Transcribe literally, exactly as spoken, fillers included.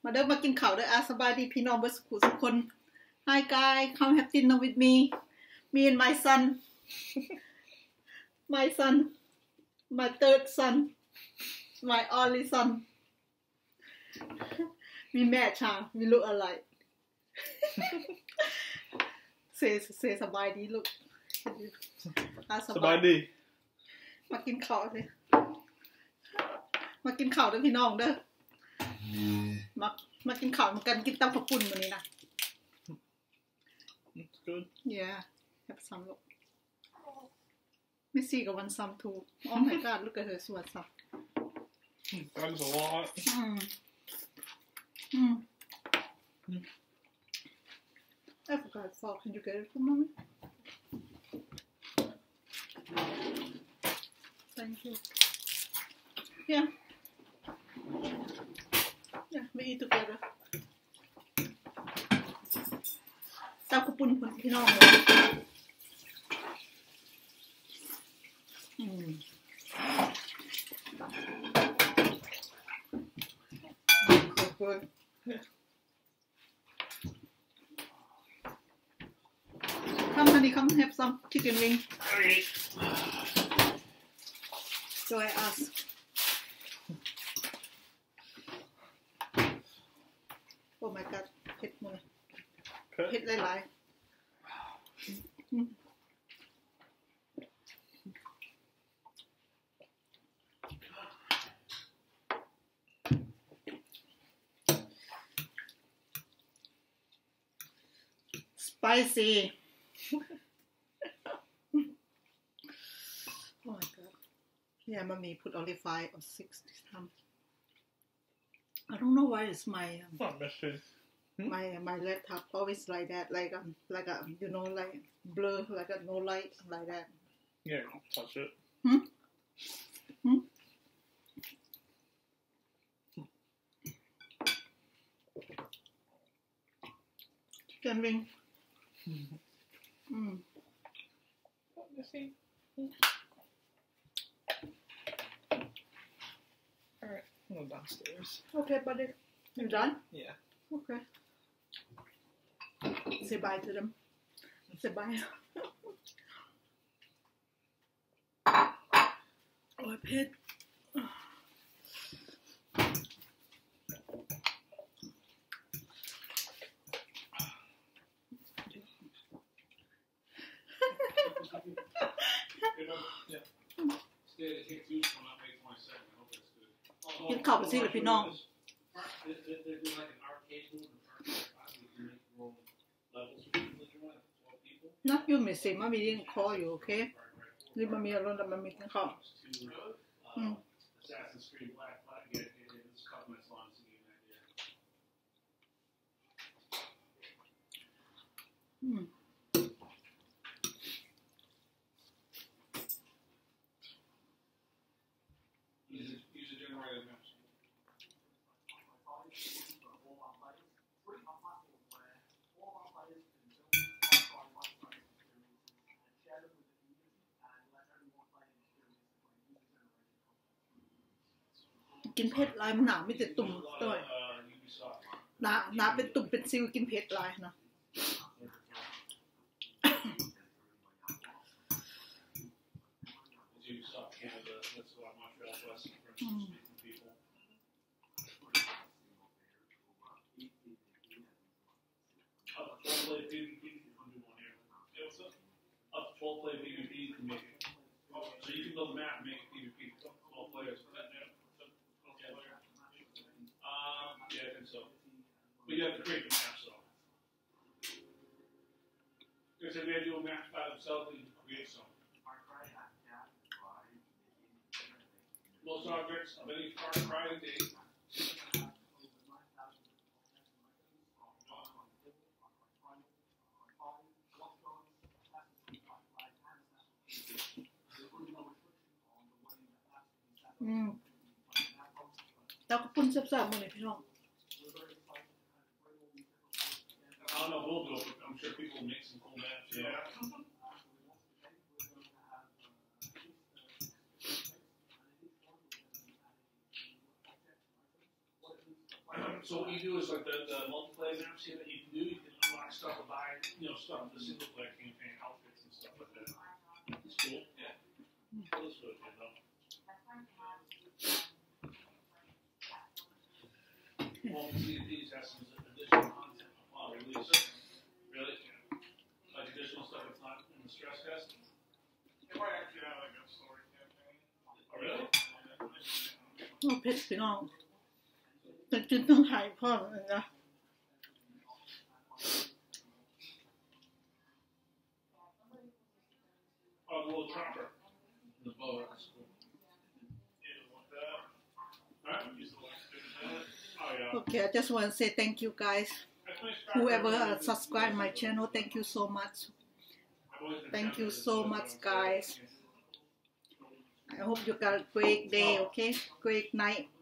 มาเด้อมากินข้าวเด้ออาสบายดีพี่น้องเบิดสุขทุกคน Hi guys come have dinner with me me and my son my son my third son my only son มีแม่ชามีลูกอะไรเสเสสบายดีลูกอาสบายดีมากินข้าวสิมากินข้าวเด้อพี่น้องเด้อมามากินข้าวมากันกินตำข้าวปุ้นมื้อนี้นะ It's good. Yeah have some look Missy got one some too Oh my god look at her sweat some That is a lot. Mm. Mm. Mm. I forgot salt. Can you get it for mommy? Thank you. Yeah. Yeah, we eat together. ตาคุปุ่นคนพี่น้องเลยอืมgood. Come, honey, come have some chicken wing. Okay. Joy us. Oh my god, เผ็ดมือเผ็ดหลายๆ Spicy. Oh my god. Yeah, mommy put only five or six this time. I don't know why it's my um, Not messy. Hmm? my my laptop always like that, like um like a you know like blur, like a no light like that. Yeah, touch it. Hmm. Hmm. Chicken wing. Mm. Not messy. Alright, I'm going downstairs. Okay, buddy. You done? Yeah. Okay. Say bye to them. Say bye. Oh, I paid. Get caught with secret, no. Not you, Missy. Mommy didn't call you, okay? Leave mommy alone. Let mommy can call. Mm. Assassin's Creed Black Flag. It, it, it's a couple minutes long to give you an idea. Mm. Use a, use a generator mouse. กินเผ็ดลายมันหนาไม่ติดตุ่มตัวหนาหนาเป็นตุ่มเป็นซิวกินเผ็ดลายนะ twelve player PvP you can make it. So you can build a map and make it PvP. twelve players. Um, yeah, I think so. But you have to create the maps though. Because if they do a map by themselves, they can create some. Most objects of any Far Cry to date. Mm. แล้วก็ปุ้นแซ่บๆมาเลยพี่น้อง I don't know, we'll do it. I'm sure people will make some cool maps. Yeah. So what you do is like the, the multiplayer maps here that you can do, you can unlock stuff and buy, you know, stuff for the single player campaign outfits and stuff like that. It's cool. Yeah. Well, that's really good though. Well, P V Ps has some additional content upon release. Really? Yeah. Like additional stuff that's not in the stress test? They might actually have like a story campaign. Oh, really? โอ้เผ็ดพี่น้องแต่กินต้องหายพ่อเลยนะ Oh, the little chopper. The bow. That's cool. Yeah, like that. Alright. Use the like spinning it. Oh, yeah. Okay, I just want to say thank you guys. That's nice chopper. Whoever uh, subscribe my channel, thank you so much. I've always been Thank you tempted so to- much, guys. I hope you got a great day, okay? Great night.